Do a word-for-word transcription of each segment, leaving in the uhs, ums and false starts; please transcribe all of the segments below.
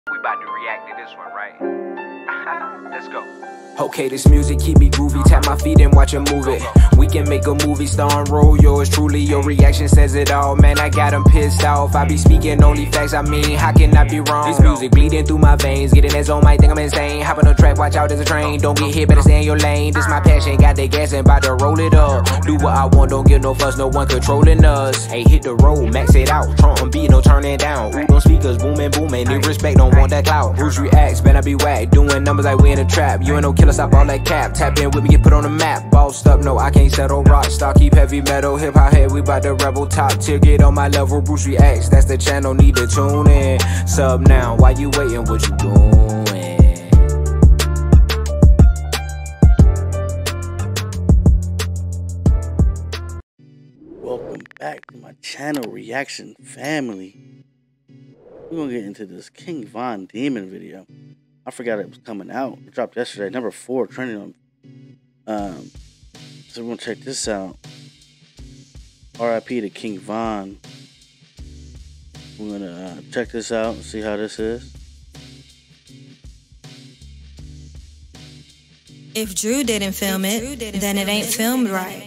We about to react to this one, right? Let's go. Okay, this music keep me groovy. Tap my feet and watch 'em move it. We can make a movie starring role. Yours truly, your reaction says it all. Man, I got 'em pissed off. I be speaking only facts. I mean, how can I be wrong? This music bleeding through my veins. Getting that zone, might think I'm insane. Hop on the track, watch out, there's a train. Don't get hit, better stay in your lane. This my passion, got the gas and about to roll it up. Do what I want, don't give no fuss, no one controlling us. Hey, hit the road, max it out. Trump and beat, no turning down. Ooh, them speakers booming, booming. Need respect, don't want that clout. Bruce reacts, better be whack. Doing numbers like we in a trap. You ain't no killer, stop all that cap. Tap in with me, get put on the map. Bossed up, no, I can't settle rock. Stock, keep heavy metal, hip hop head, we bout to rebel. Top tier, get on my level. Bruce reacts, that's the channel, need to tune in. Sub now, why you waiting, what you doing? Welcome back to my channel, Reaction Family. We're gonna get into this King Von Demon video. I forgot it was coming out. It dropped yesterday, number four, trending on. Um, so we're gonna check this out. R I P to King Von. We're gonna uh, check this out and see how this is. If Drew didn't film it, then it ain't filmed right.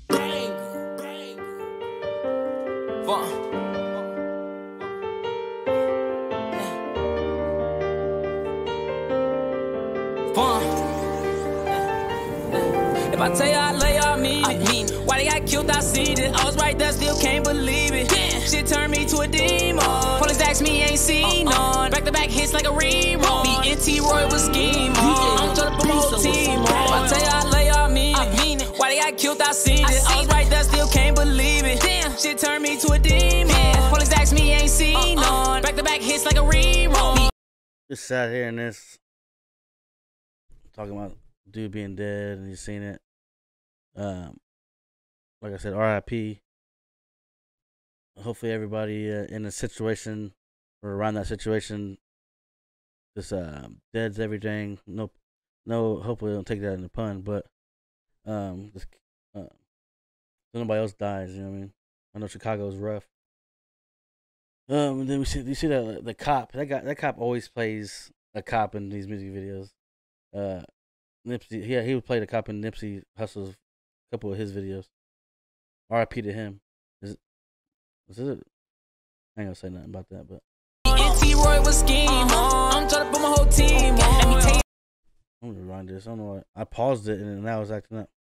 If I tell you I love you, I mean it. I mean it. Why they got killed, I seen it. I was right there, still can't believe it. Damn. Shit turned me to a demon. Police asked me, ain't seen uh, uh. none. Back to back hits like a rerun. Me and T-Roy was scheming. I'm trying to put my whole team on. If I tell you I love you, I mean it. I mean it. Why they got killed, I seen it. I, I was right there, still can't believe it. Damn. Shit turned me to a demon. Yeah. Police asked me, ain't seen uh, uh. none. Back to back hits like a rerun. Just sat here in this, talking about dude being dead, and you seen it. Um, like I said, R I P Hopefully, everybody uh, in a situation or around that situation just uh, deads everything. No, no. Hopefully, don't take that in the pun, but um, just, uh, so nobody else dies. You know what I mean? I know Chicago's rough. Um, and then we see you see that the cop. That guy, that cop always plays a cop in these music videos. Uh, Nipsey, yeah, he would play the cop in Nipsey Hussle's couple of his videos. R I P to him. Is it? Is it? I ain't gonna say nothing about that, but. T-Roy was scheme. I'm trying to put my whole team on. I'm gonna rewind this. I don't know why. I paused it and now it's acting up.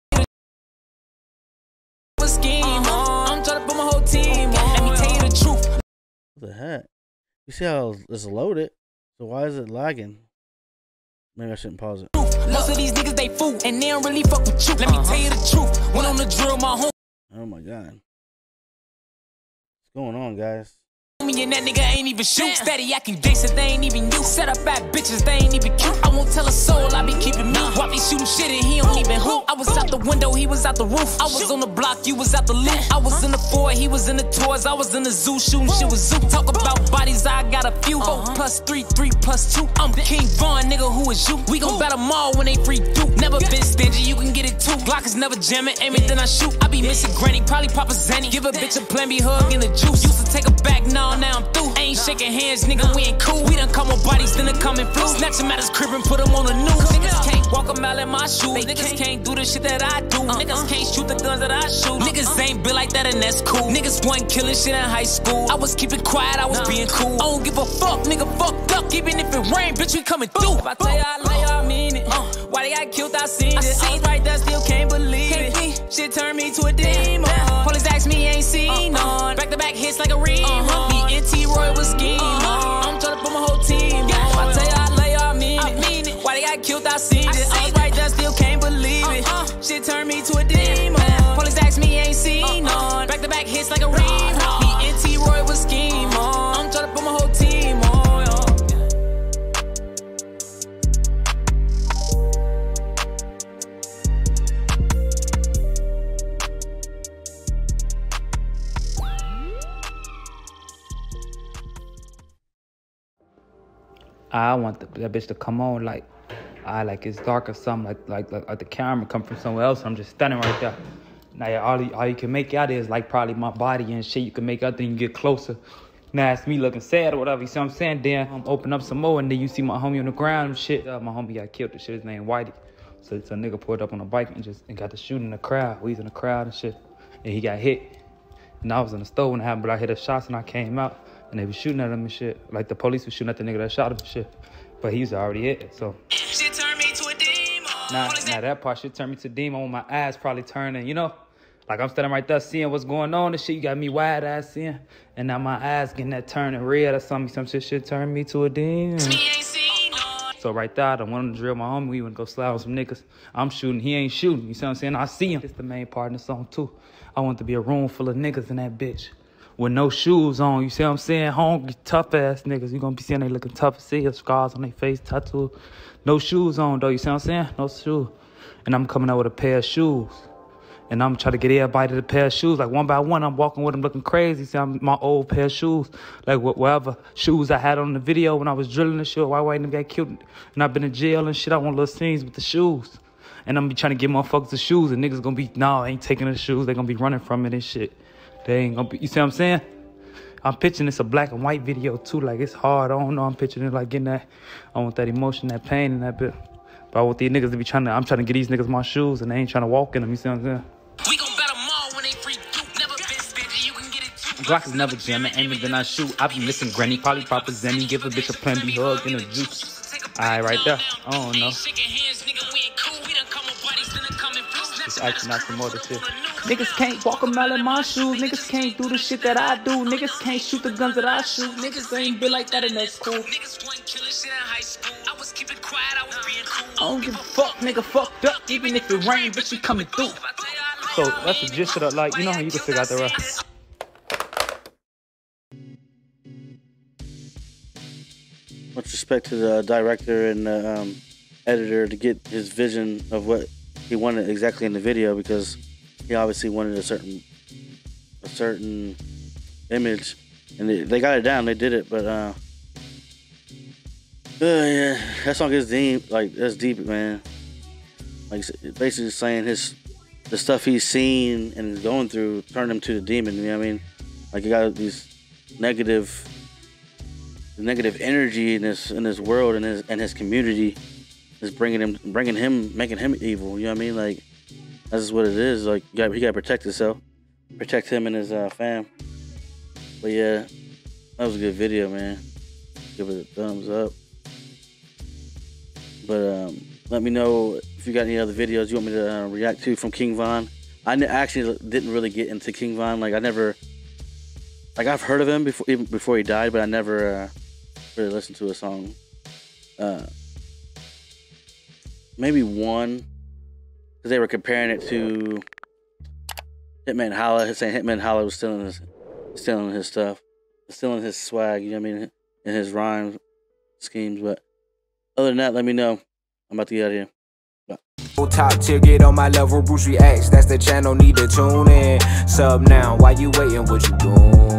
Was scheme. I'm trying to put my whole team on. Let me tell you the truth. What the heck? You see how it's loaded? So why is it lagging? Maybe I shouldn't pause it. Most of these niggas they fool and they don't really fuck with you. Let me tell you the truth. Went on the drill, my home. Oh my god. What's going on, guys? Me and that nigga ain't even shoot. Steady acting gangsta, they ain't even you. Set up bad bitches, they ain't even cute. I won't tell a soul, I be keeping me. Why be shooting shit and he don't even hoop? I was out the window, he was out the roof. I was on the block, you was out the loop. I was in the Ford, he was in the tours. I was in the zoo shooting shit with zoo. Talk about bodies, I got a few. Four plus three, three plus two. I'm King Von, nigga, who is you? We gon' battle them all when they free through. Never been stingy, you can get it too. Glock is never jamming, aim it then I shoot. I be missing granny, probably Papa Zenny. Give a bitch a plan B hug in the juice. Used to take her back, now now I'm through. Ain't shaking hands, nigga, we ain't cool. We done come with bodies, then it come in flu. Snatch him out his crib and put him on the news. Niggas can't walk a mile in my shoes. Niggas can't do the shit that I do. Niggas can't shoot the guns that I shoot. Niggas ain't built like that and that's cool. Niggas wasn't killing shit in high school. I was keeping quiet, I was being cool. I don't give a fuck, nigga, fucked up. Even if it rain, bitch, we coming through. If I tell you I love you, I mean it. Uh, why they got killed, I seen it. I was right there, still can't believe it. Shit turned me to a demon. Police asked me, ain't seen none. Back to back hits like a rerun. Me and T-Roy was scheme. I'm trying to put my whole team on. If I tell you I love you, I mean, I mean it. Why they got killed, I seen it. I was right there, still can't believe it. Shit turned me to a demon. Police asked me, ain't seen none. Back to back hits like a rerun. Me and T-Roy was scheme. I'm trying to put my whole team on. I want the, that bitch to come on like, I like it's dark or something, like, like like like the camera come from somewhere else. I'm just standing right there. Now all you, all you can make out is like probably my body and shit. You can make out, then you get closer. Now it's me looking sad or whatever, you see what I'm saying? Then I'm um, open up some more and then you see my homie on the ground and shit. Uh, my homie got killed, the shit, his name Whitey. So it's a nigga pulled up on a bike and just and got to shooting in the crowd. We was in the crowd and shit. And he got hit. And I was in the store when it happened, but I hit the shots and I came out and they was shooting at him and shit. Like the police was shooting at the nigga that shot him and shit. But he was already hit, so. Shit turned me to a demon. Now, now that part shit turned me to a demon when my eyes probably turning, you know? Like I'm standing right there seeing what's going on and shit. You got me wide eyes seeing. And now my eyes getting that turning red or something. Some shit shit turned me to a demon. So right there, I done wanted to drill my homie. We went to go slide with some niggas. I'm shooting, he ain't shooting. You see what I'm saying? I see him. It's the main part in the song too. I want to be a room full of niggas in that bitch. With no shoes on. You see what I'm saying? Hungry, tough ass niggas. You gonna be seeing they looking tough as hell. Scars on their face, tattoo. No shoes on though. You see what I'm saying? No shoes. And I'm coming out with a pair of shoes. And I'm trying to get everybody to the pair of shoes. Like one by one, I'm walking with them looking crazy. See, I'm my old pair of shoes. Like whatever shoes I had on the video when I was drilling and shit. Why White nigga got killed and I've been in jail and shit. I want little scenes with the shoes. And I'm be trying to get motherfuckers the shoes. And niggas gonna be, nah, I ain't taking the shoes. They gonna be running from it and shit. They ain't gonna be, you see what I'm saying? I'm picturing this a black and white video too. Like it's hard. I don't know. I'm picturing it like getting that. I want that emotion, that pain, and that bit. But I want these niggas to be trying to, I'm trying to get these niggas my shoes and they ain't trying to walk in them. You see what I'm saying? Glock is never jamming, aiming, then I shoot. I be missing granny, probably Papa Zenny. Give a bitch a plan B hug and a juice. Alright, right there. I don't know. Just acting out some more of the shit. Niggas can't walk a mile in my shoes. Niggas can't do the shit that I do. Niggas can't shoot the guns that I shoot. Niggas ain't been like that and that's cool. Niggas wasn't killing shit in high school. I was keeping quiet, I was being cool. I don't give a fuck, nigga fucked up. Even if it rain, bitch, you coming through. So that's the gist of it. Like, you know how you can figure out the rest. Much respect to the director and the um, editor to get his vision of what he wanted exactly in the video, because he obviously wanted a certain a certain image, and they, they got it down. They did it, but uh, uh yeah, that song is deep. Like that's deep, man. Like basically saying his the stuff he's seen and is going through turned him to the demon. You know what I mean? Like he got these negative. negative energy in this in this world and his and his community is bringing him bringing him making him evil. You know what I mean? Like that's just what it is. Like you got he got to protect himself, protect him and his uh, fam. But yeah, that was a good video, man. Give it a thumbs up. But um, let me know if you got any other videos you want me to uh, react to from King Von. I actually didn't really get into King Von. Like I never, like I've heard of him before even before he died, but I never. Uh, really listen to a song. Uh, maybe one, because they were comparing it to Hitman Holla, saying Hitman Holla was stealing his, stealing his stuff, stealing his swag. You know what I mean, and his rhyme schemes. But other than that, let me know. I'm about to get out of here. Top tier, get on my level. Bruce Reacts, that's the channel. Need to tune in. Sub now. Why you waiting? What you doing?